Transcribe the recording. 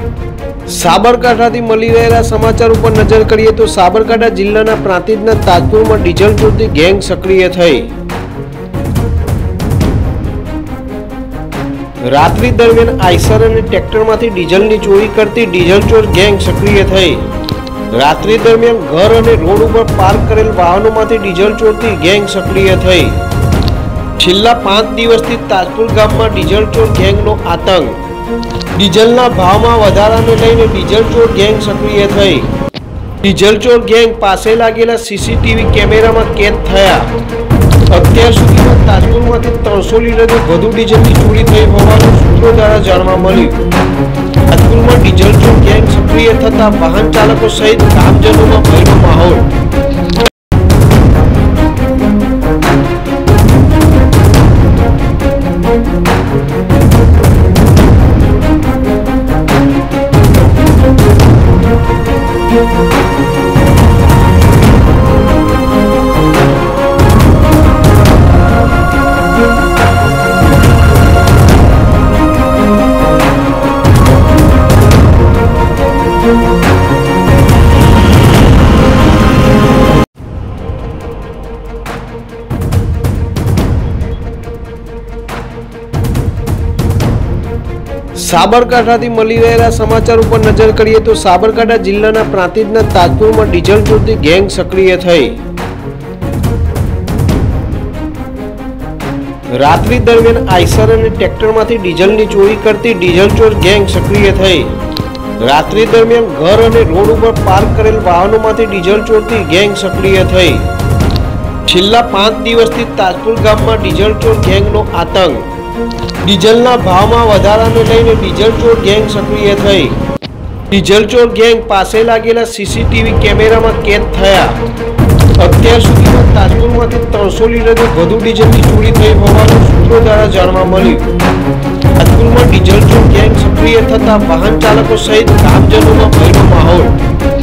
સાબરકાંઠાથી મળી રહેલા સમાચાર ઉપર નજર કરીએ તો સાબરકાંઠા જિલ્લાના પ્રાંતિજના તાજપુરમાં ડીઝલ ચોરથી ગેંગ સક્રિય થઈ। રાત્રિ દરમિયાન આઈસર અને ટ્રેક્ટરમાંથી ડીઝલની ચોરી કરતી ડીઝલ ચોર ગેંગ સક્રિય થઈ। રાત્રિ દરમિયાન ઘર અને રોડ ઉપર પાર્ક કરેલ વાહનોમાંથી ડીઝલ ચોરથી ગેંગ સક્રિય થઈ। છેલ્લા 5 દિવસથી તાજપુર ગામમાં ડીઝલ ચોર ગેંગનો આતંક। ડીઝલના ભાવમાં વધારાને લઈને ડીઝલ ચોર ગેંગ સક્રિય થઈ। ડીઝલ ચોર ગેંગ પાસે લાગેલા સીસીટીવી કેમેરામાં કેદ થયા। અત્યાર સુધીમાં તાજપુરમાંથી 300 લીટરથી વધુ ડીઝલની ચોરી થઈ હોવાનું સૂત્રો દ્વારા જાણવા મળ્યું। તાજપુરમાં ડીઝલ ચોર ગેંગ સક્રિય થતા વાહન ચાલકો સહિત ગામજનોમાં ભયનો માહોલ। સાબરકાંઠાથી મળી રહેલા સમાચાર ઉપર નજર કરીએ તો સાબરકાંઠા જિલ્લાના પ્રાંતિજના તાજપુરમાં ડીઝલ ચોરથી ગેંગ સક્રિય થઈ। રાત્રિ દરમિયાન આઈસર અને ટ્રેક્ટરમાંથી ડીઝલની ચોરી કરતી ડીઝલ ચોર ગેંગ સક્રિય થઈ। રાત્રિ દરમિયાન ઘર અને રોડ ઉપર પાર્ક કરેલ વાહનોમાંથી ડીઝલ ચોરથી ગેંગ સક્રિય થઈ। છેલ્લા 5 દિવસથી તાજપુર ગામમાં ડીઝલ ચોર ગેંગનો આતંક। ડીઝલના ભાવમાં વધારાને લઈને ડીઝલ ચોર ગેંગ સક્રિય થઈ। ડીઝલ ચોર ગેંગ પાસે લાગેલા સીસીટીવી કેમેરામાં કેદ થયા। અત્યાર સુધીમાં તાજપુરમાંથી 300 લીટરથી વધુ ડીઝલની ચોરી થઈ હોવાનું સૂત્રો દ્વારા જાણવા મળ્યું। તાજપુરમાં ડીઝલ ચોર ગેંગ સક્રિય થતા વાહન ચાલકો સહિત ગામજનોમાં ભયનો માહોલ।